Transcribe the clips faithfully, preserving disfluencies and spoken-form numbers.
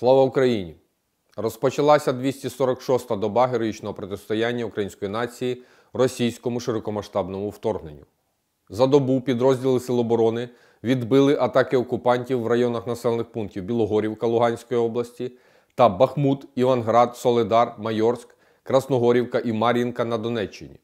Слава Україні! Розпочалася двісті сорок шоста доба героїчного протистояння української нації російському широкомасштабному вторгненню. За добу підрозділи Сил оборони відбили атаки окупантів в районах населених пунктів Білогорівка Луганської області та Бахмут, Іванград, Солидар, Майорськ, Красногорівка і Мар'їнка на Донеччині.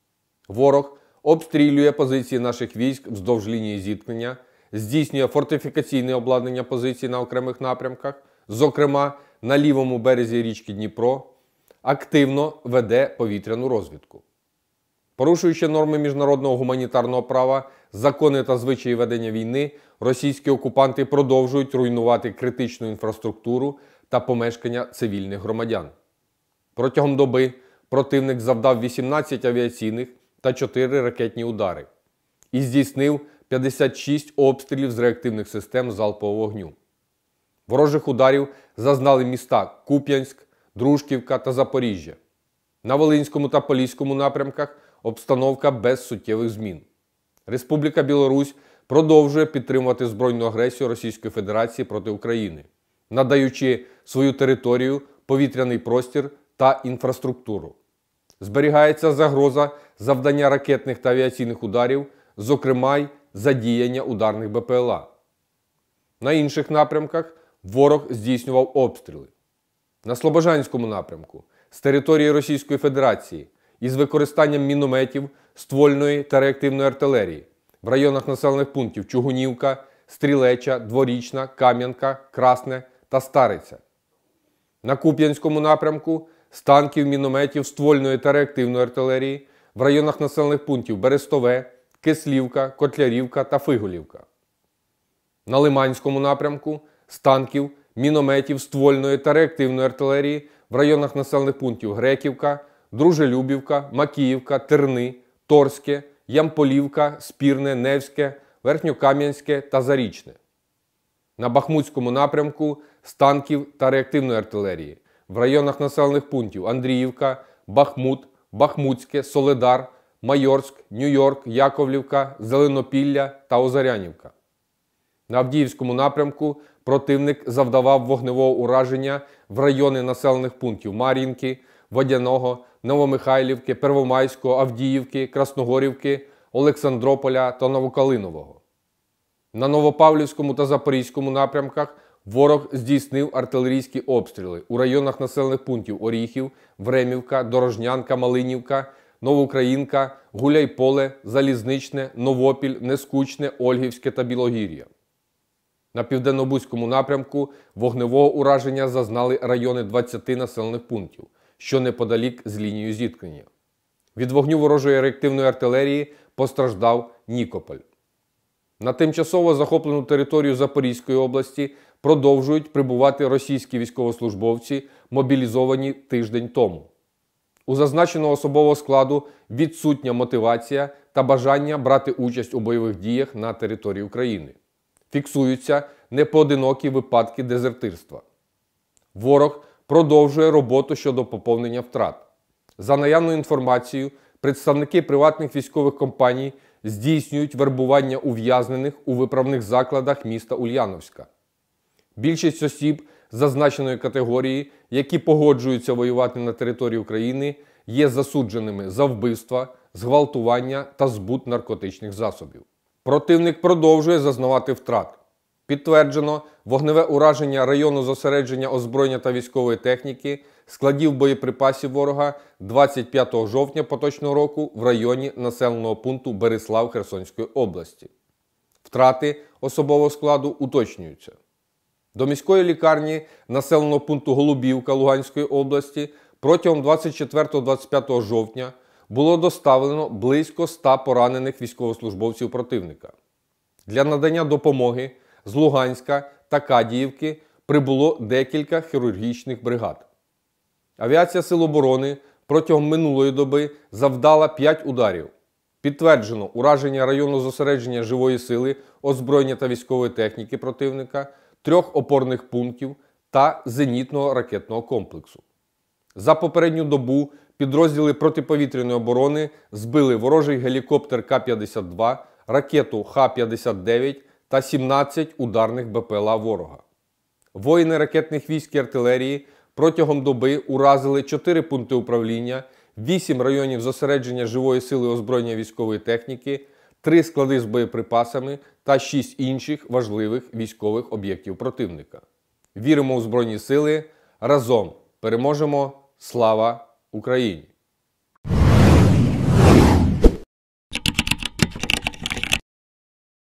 Ворог обстрілює позиції наших військ вздовж лінії зіткнення, здійснює фортифікаційне обладнання позицій на окремих напрямках, зокрема на лівому березі річки Дніпро, активно веде повітряну розвідку. Порушуючи норми міжнародного гуманітарного права, закони та звичаї ведення війни, російські окупанти продовжують руйнувати критичну інфраструктуру та помешкання цивільних громадян. Протягом доби противник завдав вісімнадцять авіаційних та чотири ракетні удари і здійснив п'ятдесят шість обстрілів з реактивних систем залпового вогню. Ворожих ударів зазнали міста Куп'янськ, Дружківка та Запоріжжя. На Волинському та Поліському напрямках обстановка без суттєвих змін. Республіка Білорусь продовжує підтримувати збройну агресію Російської Федерації проти України, надаючи свою територію, повітряний простір та інфраструктуру. Зберігається загроза завдання ракетних та авіаційних ударів, зокрема й задіяння ударних Бе Пе Еле А. На інших напрямках ворог здійснював обстріли. На Слобожанському напрямку з території Російської Федерації із використанням мінометів, ствольної та реактивної артилерії в районах населених пунктів Чугунівка, Стрілеча, Дворічна, Кам'янка, Красне та Стариця. На Куп'янському напрямку з танків, мінометів, ствольної та реактивної артилерії в районах населених пунктів Берестове, Кислівка, Котлярівка та Фиголівка. На Лиманському напрямку з танків, мінометів, ствольної та реактивної артилерії в районах населених пунктів Греківка, Дружелюбівка, Макіївка, Терни, Торське, Ямполівка, Спірне, Невське, Верхньокам'янське та Зарічне. На Бахмутському напрямку з танків та реактивної артилерії в районах населених пунктів Андріївка, Бахмут, Бахмутське, Солидар, Майорськ, Нью-Йорк, Яковлівка, Зеленопілля та Озарянівка. На Авдіївському напрямку противник завдавав вогневого ураження в райони населених пунктів Мар'їнки, Водяного, Новомихайлівки, Первомайського, Авдіївки, Красногорівки, Олександрополя та Новокалинового. На Новопавлівському та Запорізькому напрямках ворог здійснив артилерійські обстріли у районах населених пунктів Оріхів, Времівка, Дорожнянка, Малинівка, Новоукраїнка, Гуляйполе, Залізничне, Новопіль, Нескучне, Ольгівське та Білогір'я. На Південнобузькому напрямку вогневого ураження зазнали райони двадцяти населених пунктів, що неподалік з лінією зіткнення. Від вогню ворожої реактивної артилерії постраждав Нікополь. На тимчасово захоплену територію Запорізької області продовжують прибувати російські військовослужбовці, мобілізовані тиждень тому. У зазначеного особового складу відсутня мотивація та бажання брати участь у бойових діях на території України. Фіксуються непоодинокі випадки дезертирства. Ворог продовжує роботу щодо поповнення втрат. За наявною інформацією, представники приватних військових компаній здійснюють вербування ув'язнених у виправних закладах міста Ульяновська. Більшість осіб зазначеної категорії, які погоджуються воювати на території України, є засудженими за вбивства, зґвалтування та збут наркотичних засобів. Противник продовжує зазнавати втрат. Підтверджено вогневе ураження району зосередження озброєння та військової техніки, складів боєприпасів ворога двадцять п'ятого жовтня поточного року в районі населеного пункту Берислав Херсонської області. Втрати особового складу уточнюються. До міської лікарні населеного пункту Голубівка Луганської області протягом двадцять четвертого - двадцять п'ятого жовтня було доставлено близько ста поранених військовослужбовців противника. Для надання допомоги з Луганська та Кадіївки прибуло декілька хірургічних бригад. Авіація Сил оборони протягом минулої доби завдала п'ять ударів. Підтверджено ураження району зосередження живої сили, озброєння та військової техніки противника, трьох опорних пунктів та зенітного ракетного комплексу. За попередню добу підрозділи протиповітряної оборони збили ворожий гелікоптер Ка п'ятдесят два, ракету Ха п'ятдесят дев'ять та сімнадцять ударних Бе Пе Еле А ворога. Воїни ракетних військ і артилерії протягом доби уразили чотири пункти управління, вісім районів зосередження живої сили озброєння військової техніки, три склади з боєприпасами та шість інших важливих військових об'єктів противника. Віримо у Збройні Сили. Разом переможемо! Слава Україні!